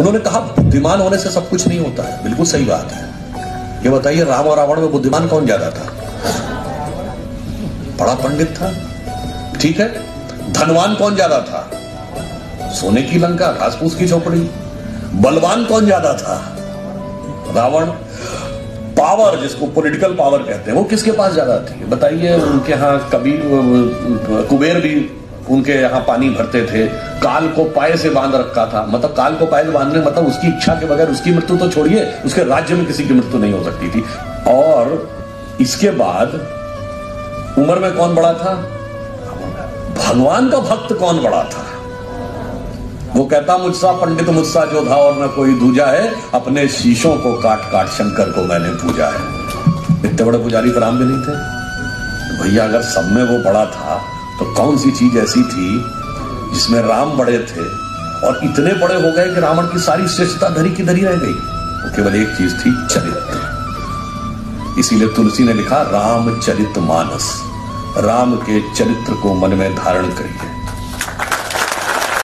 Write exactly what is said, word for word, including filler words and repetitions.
उन्होंने कहा बुद्धिमान होने से सब कुछ नहीं होता है। बिल्कुल सही बात है। ये बताइए, राम और रावण में बुद्धिमान कौन ज्यादा था? बड़ा पंडित था, ठीक है। धनवान कौन ज्यादा था? सोने की लंका, घासपूस की झोपड़ी। बलवान कौन ज्यादा था? रावण। पावर, जिसको पॉलिटिकल पावर कहते हैं, वो किसके पास ज्यादा थी? बताइए। उनके यहां कभी कुबेर भी उनके यहां पानी भरते थे, काल को पाए से बांध रखा था। मतलब काल को पाए से बांधने मतलब उसकी इच्छा के बगैर उसकी मृत्यु तो छोड़िए, उसके राज्य में किसी की मृत्यु नहीं हो सकती थी। और इसके बाद उम्र में कौन बड़ा था? भगवान का भक्त कौन बड़ा था? वो कहता, मुझसा पंडित मुझसा जोधा और न कोई दूजा है, अपने शीशों को काट काट शंकर को मैंने पूजा है। इतने बड़े पुजारी तो राम भी नहीं थे। तो भैया अगर सब में वो बड़ा था तो कौन सी चीज ऐसी थी जिसमें राम बड़े थे और इतने बड़े हो गए कि रावण की सारी श्रेष्ठता धरी की धरी रह गई? वो केवल एक चीज थी, चरित्र। इसीलिए तुलसी ने लिखा, राम चरित मानस, राम के चरित्र को मन में धारण करिए।